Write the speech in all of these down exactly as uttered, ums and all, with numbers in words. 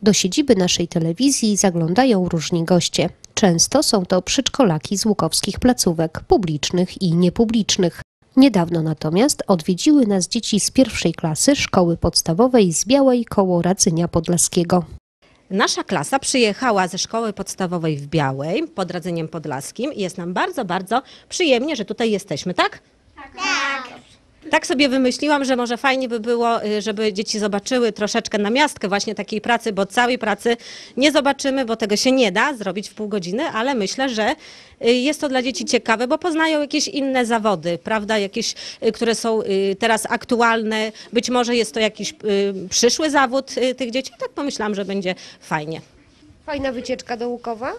Do siedziby naszej telewizji zaglądają różni goście. Często są to przedszkolaki z łukowskich placówek, publicznych i niepublicznych. Niedawno natomiast odwiedziły nas dzieci z pierwszej klasy szkoły podstawowej z Białej koło Radzynia Podlaskiego. Nasza klasa przyjechała ze szkoły podstawowej w Białej pod Radzeniem Podlaskim i jest nam bardzo, bardzo przyjemnie, że tutaj jesteśmy, tak? Tak. Tak sobie wymyśliłam, że może fajnie by było, żeby dzieci zobaczyły troszeczkę namiastkę właśnie takiej pracy, bo całej pracy nie zobaczymy, bo tego się nie da zrobić w pół godziny, ale myślę, że jest to dla dzieci ciekawe, bo poznają jakieś inne zawody, prawda, jakieś, które są teraz aktualne. Być może jest to jakiś przyszły zawód tych dzieci. Tak pomyślałam, że będzie fajnie. Fajna wycieczka do Łukowa?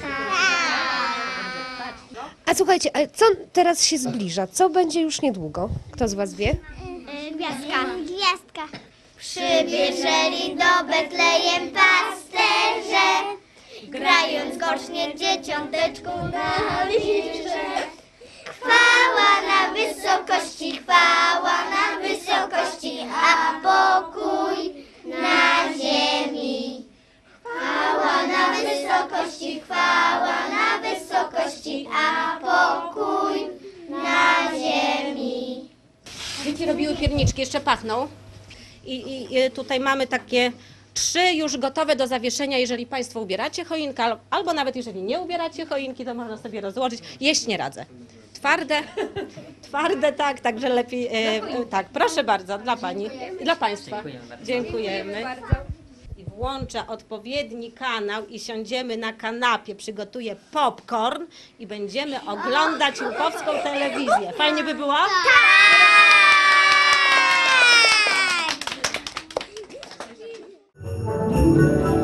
A słuchajcie, a co teraz się zbliża? Co będzie już niedługo? Kto z was wie? Gwiazdka. Gwiazdka. Przybierzeli do Betlejem pasterze, grając gorznie dzieciąteczku na liże. Chwała na wysokości, chwała na wysokości, a pokój na ziemi. Chwała na wysokości, chwała na wysokości, a pokój na ziemi. Dzieci robiły pierniczki, jeszcze pachną. I, i, I tutaj mamy takie trzy już gotowe do zawieszenia, jeżeli Państwo ubieracie choinkę, albo nawet jeżeli nie ubieracie choinki, to można sobie rozłożyć. Jeść nie radzę. Twarde, twarde tak, także lepiej, e, e, tak, proszę bardzo, dla Pani i dla Państwa. Dziękujemy bardzo. Dziękujemy. I włączę odpowiedni kanał i siądziemy na kanapie, przygotuję popcorn i będziemy oglądać łukowską telewizję. Fajnie by było? Tak!